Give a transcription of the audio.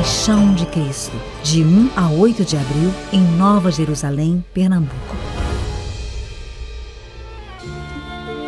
Paixão de Cristo, de 1 a 8 de abril, em Nova Jerusalém, Pernambuco.